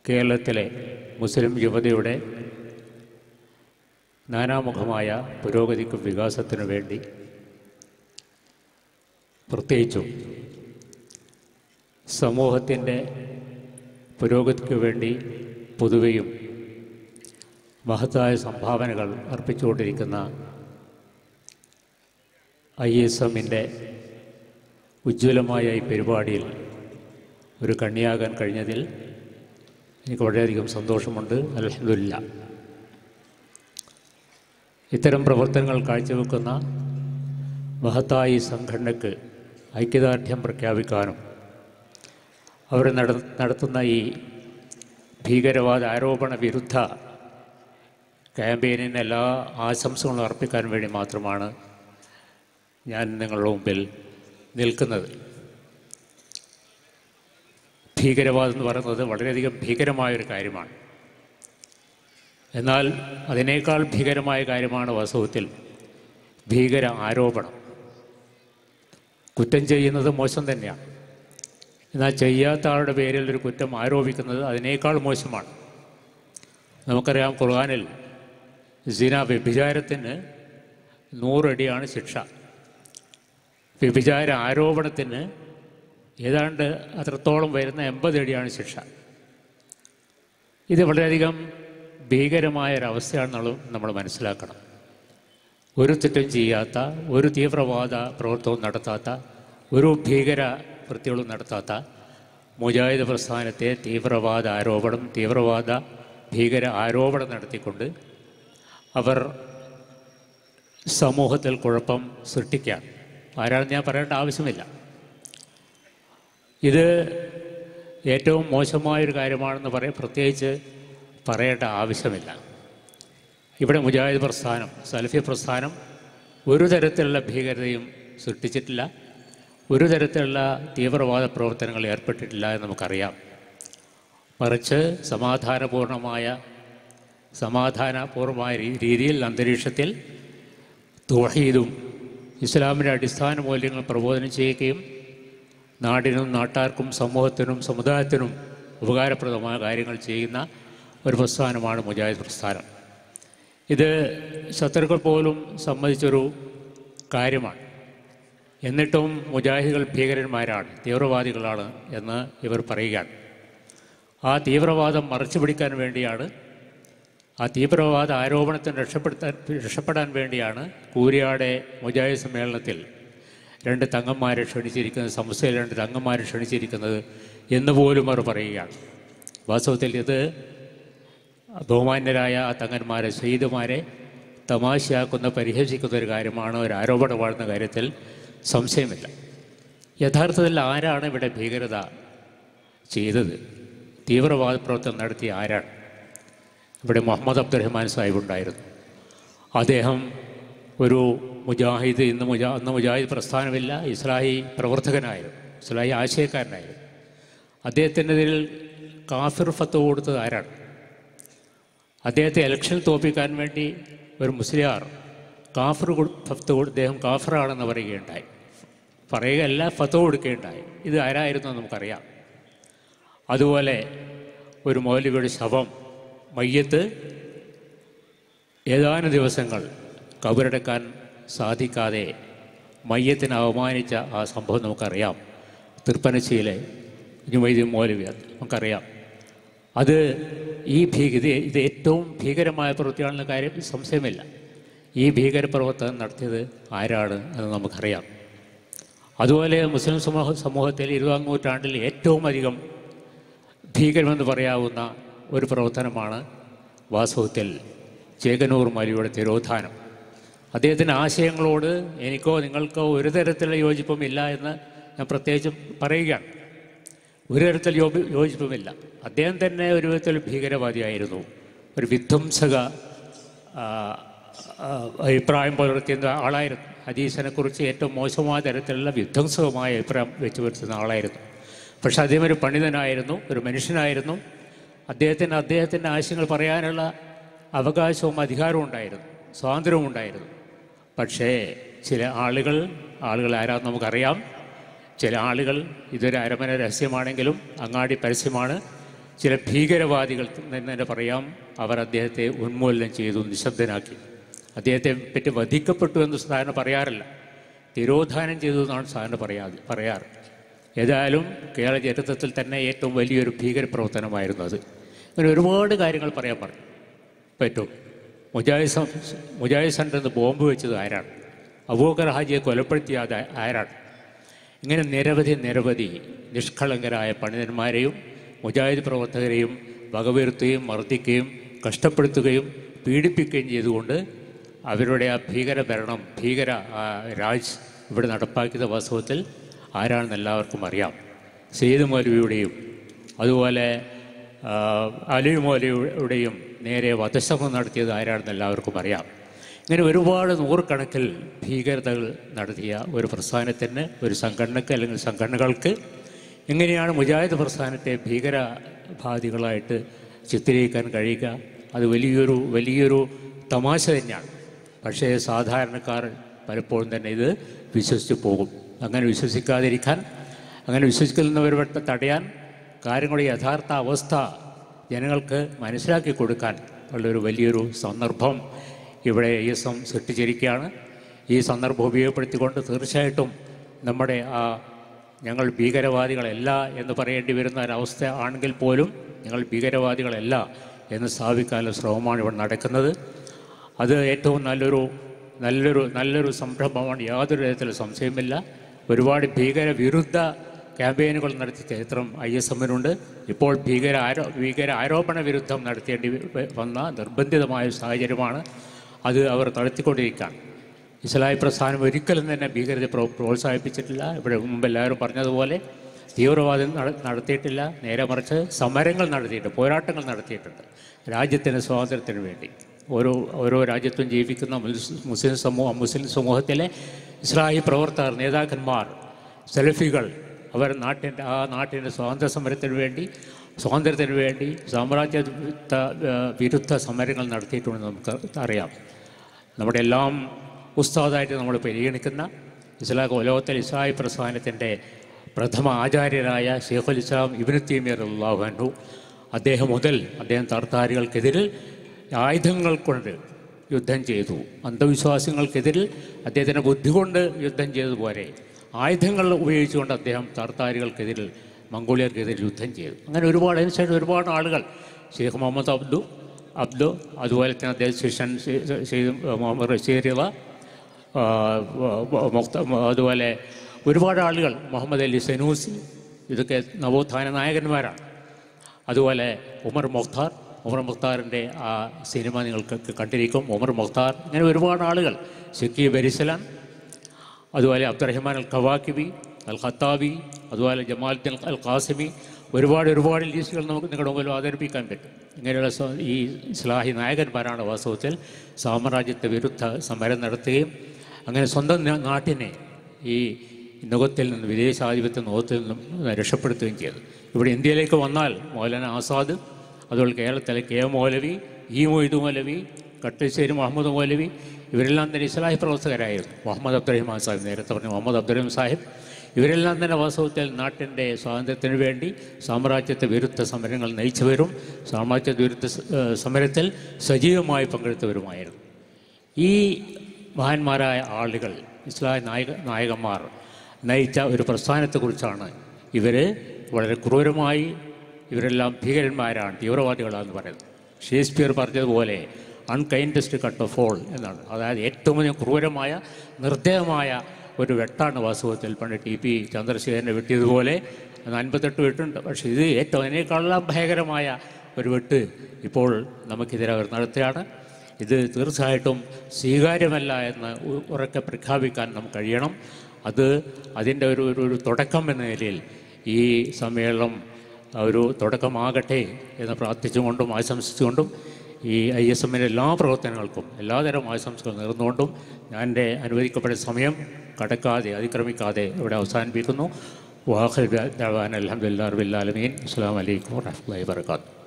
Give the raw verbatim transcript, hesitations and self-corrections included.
കേരളത്തിലെ മുസ്ലിം യുവതയുടെ നാനാമുഖമായ പുരോഗതിക്കും വികാസത്തിനു വേണ്ടി പ്രത്യേകിച്ചും സമൂഹത്തിൻ്റെ പുരോഗതിക്ക് വേണ്ടി പൊതുവെയും മഹത്തായ സംഭാവനകൾ അർപ്പിച്ചുകൊണ്ടിരിക്കുന്ന ഐ എസ് എമ്മിൻ്റെ ഉജ്ജ്വലമായ ഈ പരിപാടിയിൽ ഒരു കണ്ണിയാകാൻ കഴിഞ്ഞതിൽ എനിക്ക് വളരെയധികം സന്തോഷമുണ്ട്. അൽഹംദുലില്ലാഹ്. ഇത്തരം പ്രവർത്തനങ്ങൾ കാഴ്ചവെക്കുന്ന മഹത്തായ സംഘടനയ്ക്ക് ഐക്യദാർഢ്യം പ്രഖ്യാപിക്കാനും അവർ നടത്തുന്ന ഈ ഭീകരവാദ ആരോപണ വിരുദ്ധ ക്യാമ്പയിനിന് എല്ലാ ആശംസകളും അർപ്പിക്കാൻ വേണ്ടി മാത്രമാണ് ഞാൻ നിങ്ങളുടെ മുമ്പിൽ നിൽക്കുന്നത്. ഭീകരവാദം എന്ന് പറയുന്നത് വളരെയധികം ഭീകരമായൊരു കാര്യമാണ്. എന്നാൽ അതിനേക്കാൾ ഭീകരമായ കാര്യമാണ് വാസ്തവത്തിൽ ഭീകര ആരോപണം. കുറ്റം ചെയ്യുന്നത് മോശം തന്നെയാണ്. എന്നാൽ ചെയ്യാത്ത ആളുടെ പേരിൽ ഒരു കുറ്റം ആരോപിക്കുന്നത് അതിനേക്കാൾ മോശമാണ്. നമുക്കറിയാം, ഖുർആനിൽ സിന വ്യഭിചാരത്തിന് നൂറടിയാണ് ശിക്ഷ. വ്യഭിചാര ആരോപണത്തിന് ഏതാണ്ട് അത്രത്തോളം വരുന്ന എൺപത് അടിയാണ് ശിക്ഷ. ഇത് വളരെയധികം ഭീകരമായൊരവസ്ഥയാണെന്നുള്ളത് നമ്മൾ മനസ്സിലാക്കണം. ഒരു തെറ്റും ചെയ്യാത്ത, ഒരു തീവ്രവാദ പ്രവർത്തനവും നടത്താത്ത, ഒരു ഭീകര കൃത്യങ്ങളും നടത്താത്ത മുജാഹിദ് പ്രസ്ഥാനത്തെ തീവ്രവാദ ആരോപണം തീവ്രവാദ ഭീകര ആരോപണം നടത്തിക്കൊണ്ട് അവർ സമൂഹത്തിൽ കുഴപ്പം സൃഷ്ടിക്കുകയാണ്. ആരാണെന്ന് ഞാൻ പറയേണ്ട ആവശ്യമില്ല. ഇത് ഏറ്റവും മോശമായൊരു കാര്യമാണെന്ന് പറയാൻ പ്രത്യേകിച്ച് പറയേണ്ട ആവശ്യമില്ല. ഇവിടെ മുജാഹിദ് പ്രസ്ഥാനം, സലഫി പ്രസ്ഥാനം ഒരു തരത്തിലുള്ള ഭീകരതയും സൃഷ്ടിച്ചിട്ടില്ല, ഒരു തരത്തിലുള്ള തീവ്രവാദ പ്രവർത്തനങ്ങളിൽ ഏർപ്പെട്ടിട്ടില്ല എന്ന് നമുക്കറിയാം. മറിച്ച് സമാധാനപൂർണമായ സമാധാനപൂർവമായ രീതിയിൽ അന്തരീക്ഷത്തിൽ തൗഹീദും ഇസ്ലാമിൻ്റെ അടിസ്ഥാന മൂല്യങ്ങൾ പ്രബോധനം ചെയ്യുകയും നാടിനും നാട്ടാർക്കും സമൂഹത്തിനും സമുദായത്തിനും ഉപകാരപ്രദമായ കാര്യങ്ങൾ ചെയ്യുന്ന ഒരു പ്രസ്ഥാനമാണ് മുജാഹിദ് പ്രസ്ഥാനം. ഇത് ശത്രുക്കൾ പോലും സമ്മതിച്ചൊരു കാര്യമാണ്. എന്നിട്ടും മുജാഹിദുകൾ ഭീകരന്മാരാണ്, തീവ്രവാദികളാണ് എന്ന് ഇവർ പറയുകയാണ്. ആ തീവ്രവാദം മറച്ചു പിടിക്കാൻ വേണ്ടിയാണ്, ആ തീവ്രവാദ ആരോപണത്തിന് രക്ഷപ്പെടുത്താൻ രക്ഷപ്പെടാൻ വേണ്ടിയാണ് കൂരിയാടെ മുജാഹിദ് സമ്മേളനത്തിൽ രണ്ട് തങ്ങന്മാരെ ക്ഷണിച്ചിരിക്കുന്നത്, സംസ്ഥയിൽ രണ്ട് തങ്ങന്മാരെ ക്ഷണിച്ചിരിക്കുന്നത് എന്ന് പോലും അവർ പറയുകയാണ്. വാസ്തവത്തിൽ ഇത് ബഹുമാന്യരായ ആ തങ്ങന്മാരെ, ശഹീദുമാരെ തമാശയാക്കുന്ന, പരിഹസിക്കുന്ന ഒരു കാര്യമാണ്. ഒരു ആരോപണമാണെന്ന കാര്യത്തിൽ സംശയമില്ല. യഥാർത്ഥത്തിൽ ആരാണ് ഇവിടെ ഭീകരത ചെയ്തത്? തീവ്രവാദ പ്രവർത്തനം നടത്തിയ ആരാണ്? ഇവിടെ മുഹമ്മദ് അബ്ദുറഹ്മാൻ സാഹിബ് ഉണ്ടായിരുന്നു. അദ്ദേഹം ഒരു മുജാഹിദ്, ഇന്ന് മുജാ അന്ന് മുജാഹിദ് പ്രസ്ഥാനമില്ല, ഇസ്ലാഹി പ്രവർത്തകനായിരുന്നു, ഇസ്ലാഹി ആശയക്കാരനായിരുന്നു. അദ്ദേഹത്തിനെതിരിൽ കാഫിർ ഫത്വ കൊടുത്തത് ആരാണ്? അദ്ദേഹത്തെ ഇലക്ഷൻ തോൽപ്പിക്കാൻ വേണ്ടി ഒരു മുസ്ലിയാർ കാഫിർ ഫത്വ അദ്ദേഹം കാഫിറാണെന്ന് പറയുകയുണ്ടായി. പറയുകയല്ല, ഫത്വ കൊടുക്കുകയുണ്ടായി. ഇത് ആരായിരുന്നു നമുക്കറിയാം. അതുപോലെ ഒരു മൗലവിയുടെ ശവം, മയ്യത്ത് ഏതാനും ദിവസങ്ങൾ കബറടക്കാൻ സാധിക്കാതെ മയ്യത്തിനെ അവമാനിച്ച ആ സംഭവം നമുക്കറിയാം. തൃപ്പനശ്ശിയിലെ ജുമൈദീൻ മൗലവി, നമുക്കറിയാം. അത് ഈ ഭീകര ഇത് ഏറ്റവും ഭീകരമായ പ്രവൃത്തിയാണെന്ന കാര്യം സംശയമില്ല. ഈ ഭീകരപ്രവർത്തനം നടത്തിയത് ആരാണ് എന്ന് നമുക്കറിയാം. അതുപോലെ മുസ്ലിം സമൂഹ സമൂഹത്തിൽ ഇരുപതാം നൂറ്റാണ്ടിൽ ഏറ്റവും അധികം ഭീകരമെന്ന് പറയാവുന്ന ഒരു പ്രവർത്തനമാണ് വാസ്തവത്തിൽ ചേകനൂർ മൗലവിയുടെ തിരോധാനം. അദ്ദേഹത്തിൻ്റെ ആശയങ്ങളോട് എനിക്കോ നിങ്ങൾക്കോ ഒരു തരത്തിലുള്ള യോജിപ്പുമില്ല എന്ന് ഞാൻ പ്രത്യേകിച്ചും പറയുകയാണ്. ഒരു തരത്തിൽ യോ യോജിപ്പുമില്ല. അദ്ദേഹം തന്നെ ഒരു വിധത്തിൽ ഭീകരവാദിയായിരുന്നു, ഒരു വിധ്വംസക അഭിപ്രായം പുലർത്തുന്ന ആളായിരുന്നു. ഹദീസിനെക്കുറിച്ച് ഏറ്റവും മോശമായ തരത്തിലുള്ള വിധ്വംസകമായ അഭിപ്രായം വെച്ച് വരുത്തുന്ന ആളായിരുന്നു. പക്ഷേ അദ്ദേഹം ഒരു പണ്ഡിതനായിരുന്നു, ഒരു മനുഷ്യനായിരുന്നു. അദ്ദേഹത്തിന് അദ്ദേഹത്തിൻ്റെ ആശയങ്ങൾ പറയാനുള്ള അവകാശവും അധികാരവും ഉണ്ടായിരുന്നു, സ്വാതന്ത്ര്യവും ഉണ്ടായിരുന്നു. പക്ഷേ ചില ആളുകൾ ആളുകൾ ആരാന്ന് നമുക്കറിയാം. ചില ആളുകൾ, ഇതൊരു അരമന രഹസ്യമാണെങ്കിലും അങ്ങാടി പരസ്യമാണ്, ചില ഭീകരവാദികൾ തന്നെ പറയാം, അവർ അദ്ദേഹത്തെ ഉന്മൂലനം ചെയ്തു, നിശബ്ദനാക്കി. അദ്ദേഹത്തെ പറ്റി വധിക്കപ്പെട്ടു എന്ന് സാധാരണ പറയാറില്ല, തിരോധാനം ചെയ്തു എന്നാണ് സാധാരണ പറയാതെ പറയാറ്. ഏതായാലും കേരള ചരിത്രത്തിൽ തന്നെ ഏറ്റവും വലിയൊരു ഭീകരപ്രവർത്തനമായിരുന്നു അത്. അങ്ങനെ ഒരുപാട് കാര്യങ്ങൾ പറയാൻ പറഞ്ഞു പറ്റും. മുജാഹിദ് മുജാഹിദ് സെൻ്ററിൽ നിന്ന് ബോംബ് വെച്ചത് ആരാണ്? അബൂബക്കർ ഹാജിയെ കൊലപ്പെടുത്തിയത് ആരാണ്? ഇങ്ങനെ നിരവധി നിരവധി നിഷ്കളങ്കരായ പണ്ഡിതന്മാരെയും മുജാഹിദ് പ്രവർത്തകരെയും വകവരുത്തുകയും മർദ്ദിക്കുകയും കഷ്ടപ്പെടുത്തുകയും പീഡിപ്പിക്കുകയും ചെയ്തുകൊണ്ട് അവരുടെ ആ ഭീകര ഭരണം, ഭീകര രാജ് ഇവിടെ നടപ്പാക്കിയ വാസ്തവത്തിൽ ആരാണെന്ന് എല്ലാവർക്കും അറിയാം. സെയ്ദ് മൗലവിയുടെയും അതുപോലെ അലി മൗലവിയുടെയും നേരെ വധശ്രമം നടത്തിയത് ആരാണെന്ന് എല്ലാവർക്കും അറിയാം. ഇങ്ങനെ ഒരുപാട് നൂറുകണക്കിൽ ഭീകരതകൾ നടത്തിയ ഒരു പ്രസ്ഥാനത്തിന്, ഒരു സംഘടനയ്ക്ക് അല്ലെങ്കിൽ സംഘടനകൾക്ക് എങ്ങനെയാണ് മുജാഹിദ് പ്രസ്ഥാനത്തെ ഭീകരവാദികളായിട്ട് ചിത്രീകരിക്കാൻ കഴിയുക? അത് വലിയൊരു വലിയൊരു തമാശ തന്നെയാണ്. പക്ഷേ സാധാരണക്കാർ പലപ്പോഴും തന്നെ ഇത് വിശ്വസിച്ച് പോകും. അങ്ങനെ വിശ്വസിക്കാതിരിക്കാൻ, അങ്ങനെ വിശ്വസിക്കുന്നവരെ തടയാൻ, കാര്യങ്ങളുടെ യഥാർത്ഥ അവസ്ഥ ജനങ്ങൾക്ക് മനസ്സിലാക്കി കൊടുക്കാൻ ഉള്ളൊരു വലിയൊരു സന്ദർഭം ഇവിടെ ഐ എസ് എം സൃഷ്ടിച്ചിരിക്കുകയാണ്. ഈ സന്ദർഭം ഉപയോഗപ്പെടുത്തിക്കൊണ്ട് തീർച്ചയായിട്ടും നമ്മുടെ ആ ഞങ്ങൾ ഭീകരവാദികളല്ല എന്ന് പറയേണ്ടി വരുന്ന ഒരവസ്ഥ ആണെങ്കിൽ പോലും ഞങ്ങൾ ഭീകരവാദികളല്ല എന്ന് സ്ഥാപിക്കാനുള്ള ശ്രമമാണ് ഇവിടെ നടക്കുന്നത്. അത് ഏറ്റവും നല്ലൊരു നല്ലൊരു നല്ലൊരു സംരംഭമാണ്, യാതൊരു തരത്തിലുള്ള സംശയമില്ല. ഒരുപാട് ഭീകര വിരുദ്ധ ക്യാമ്പയിനുകൾ നടത്തിയ ചരിത്രം ഐ എസ് എമ്മിനുണ്ട്. ഇപ്പോൾ ഭീകര ആരോ ഭീകര ആരോപണ വിരുദ്ധം നടത്തേണ്ടി വന്ന നിർബന്ധിതമായ സാഹചര്യമാണ്. അത് അവർ നടത്തിക്കൊണ്ടിരിക്കുകയാണ്. ഇസ്ലാഹി പ്രസ്ഥാനം ഒരിക്കലും തന്നെ ഭീകരത പ്രോ പ്രോത്സാഹിപ്പിച്ചിട്ടില്ല. ഇവിടെ മുമ്പ് എല്ലാവരും പറഞ്ഞതുപോലെ തീവ്രവാദം നടത്തിയിട്ടില്ല. നേരെ മറിച്ച് സമരങ്ങൾ നടത്തിയിട്ടുണ്ട്, പോരാട്ടങ്ങൾ നടത്തിയിട്ടുണ്ട് രാജ്യത്തിൻ്റെ സ്വാതന്ത്ര്യത്തിന് വേണ്ടി. ഓരോ ഓരോ രാജ്യത്തും ജീവിക്കുന്ന മുസ്ലിം സമൂഹം മുസ്ലിം സമൂഹത്തിലെ ഇസ്ലാഹി പ്രവർത്തകർ, നേതാക്കന്മാർ, സലഫികൾ അവർ നാട്ടിൻ്റെ ആ നാട്ടിൻ്റെ സ്വാതന്ത്ര്യ സമരത്തിന് വേണ്ടി സ്വാതന്ത്ര്യത്തിന് വേണ്ടി സാമ്രാജ്യ വിരുദ്ധ സമരങ്ങൾ നടത്തിയിട്ടുണ്ടെന്ന് നമുക്ക് അറിയാം. നമ്മുടെ എല്ലാം ഉസ്താദായിട്ട് നമ്മൾ പരിഗണിക്കുന്ന ഇസ്ലാം ലോകത്തിൽ ഇസ്ലാഹി പ്രസ്ഥാനത്തിൻ്റെ പ്രഥമ ആചാര്യരായ ഷെയ്ഖുൽ ഇസ്ലാം ഇബ്നു തൈമിയ്യ റളിയല്ലാഹു അൻഹു, അദ്ദേഹം മുതൽ അദ്ദേഹം തർത്താരികൾക്കെതിരിൽ ആയുധങ്ങൾ കൊണ്ട് യുദ്ധം ചെയ്തു. അന്ധവിശ്വാസങ്ങൾക്കെതിരിൽ അദ്ദേഹത്തിൻ്റെ ബുദ്ധി കൊണ്ട് യുദ്ധം ചെയ്തതുപോലെ ആയുധങ്ങൾ ഉപയോഗിച്ചുകൊണ്ട് അദ്ദേഹം തർത്താരികൾക്കെതിരിൽ മംഗോളിയർക്കെതിരിൽ യുദ്ധം ചെയ്തു. അങ്ങനെ ഒരുപാട് അതിനുശേഷം ഒരുപാട് ആളുകൾ, ഷെയ്ഖ് മുഹമ്മദ് അബ്ദു അബ്ദു അതുപോലെ തന്നെ അദ്ദേഹം ശിഷ്യൻ മുഹമ്മദ് റഷീദ്, അതുപോലെ ഒരുപാട് ആളുകൾ, മുഹമ്മദ് അലി സനൂസി, ഇതൊക്കെ നവോത്ഥാന നായകന്മാരാണ്. അതുപോലെ ഉമർ മുഖ്താർ, ഉമർ മുഖ്താറിൻ്റെ ആ സിനിമ നിങ്ങൾക്ക് കണ്ടിരിക്കും, ഉമർ മുഖ്താർ. ഇങ്ങനെ ഒരുപാട് ആളുകൾ, ഷെക്കി ബരിസലാൻ, അതുപോലെ അബ്ദുറഹ്മാൻ അൽ ഖവാക്കിബി, അൽ ഖത്താബി, അതുപോലെ ജമാലുദ്ദീൻ അൽ ഖാസിമി, ഒരുപാട് ഒരുപാട് ലിസ്റ്റുകൾ നമുക്ക് നിങ്ങളുടെ മുമ്പിൽ അവതരിപ്പിക്കാൻ പറ്റും. ഇങ്ങനെയുള്ള ഈ ഇസ്ലാഹി നായകന്മാരാണ് വാസ്തവത്തിൽ സാമ്രാജ്യത്വ വിരുദ്ധ സമരം നടത്തുകയും അങ്ങനെ സ്വന്തം നാട്ടിനെ ഈ നുഖത്തിൽ നിന്ന്, വിദേശാധിപത്യ നുഖത്തിൽ നിന്നും രക്ഷപ്പെടുത്തുകയും ചെയ്തു. ഇവിടെ ഇന്ത്യയിലേക്ക് വന്നാൽ മൗലാന ആസാദ്, അതുപോലെ കേരളത്തിലെ K M Maulavi, E Moidu Maulavi, Kattassery Muhammad Maulavi, ഇവരെല്ലാം തന്നെ ഇസ്ലാഹി പ്രവർത്തകരായിരുന്നു. മുഹമ്മദ് അബ്ദുറഹിമാൻ സാഹിബ്, നേരത്തെ പറഞ്ഞ മുഹമ്മദ് അബ്ദുറഹിമാൻ സാഹിബ്, ഇവരെല്ലാം തന്നെ വാസ്തവത്തിൽ നാട്ടിൻ്റെ സ്വാതന്ത്ര്യത്തിന് വേണ്ടി സാമ്രാജ്യത്വ വിരുദ്ധ സമരങ്ങൾ നയിച്ചവരും സാമ്രാജ്യ വിരുദ്ധ സമരത്തിൽ സജീവമായി പങ്കെടുത്തവരുമായിരുന്നു. ഈ മഹാന്മാരായ ആളുകൾ, ഇസ്ലാഹി നായക നായകന്മാർ നയിച്ച ഒരു പ്രസ്ഥാനത്തെക്കുറിച്ചാണ് ഇവർ വളരെ ക്രൂരമായി, ഇവരെല്ലാം ഭീകരന്മാരാണ്, തീവ്രവാദികളാണെന്ന് പറയുന്നത്. ഷേക്സ്പിയർ പറഞ്ഞതുപോലെ അൺകൈൻഡസ്റ്റ് കട്ട് ഓഫ് ഓൾ എന്നാണ്. അതായത് ഏറ്റവും വലിയ ക്രൂരമായ നിർദ്ദയമായ ഒരു വെട്ടാണ് വാസ്തവത്തിൽ പണ്ട് ടി പി ചന്ദ്രശേഖരനെ വെട്ടിയതുപോലെ അൻപത്തെട്ട് വെട്ടുണ്ട്. പക്ഷേ ഇത് ഏറ്റവും അതിനേക്കാളെല്ലാം ഭയങ്കരമായ ഒരു വെട്ട് ഇപ്പോൾ നമുക്കെതിരെ അവർ നടത്തുകയാണ്. ഇത് തീർച്ചയായിട്ടും സ്വീകാര്യമല്ല എന്ന് ഉറക്കെ പ്രഖ്യാപിക്കാൻ നമുക്ക് കഴിയണം. അത് അതിൻ്റെ ഒരു ഒരു തുടക്കം എന്ന നിലയിൽ ഈ സമ്മേളനം ഒരു തുടക്കമാകട്ടെ എന്ന് പ്രാർത്ഥിച്ചുകൊണ്ടും ആശംസിച്ചുകൊണ്ടും ഈ ഐ എസ് എമ്മിൻ്റെ എല്ലാ പ്രവർത്തനങ്ങൾക്കും എല്ലാതരം ആശംസകൾ നേർന്നുകൊണ്ടും ഞാൻ എൻ്റെ അനുവദിക്കപ്പെട്ട സമയം കടക്കാതെ അതിക്രമിക്കാതെ ഇവിടെ അവസാനിപ്പിക്കുന്നു. വാഹിർ ദഅ്വാന അൽഹംദുലില്ലാഹി റബ്ബിൽ ആലമീൻ. അസ്സലാമു അലൈക്കും വറഹ്മത്തുള്ളാഹി വബറകാതുഹു.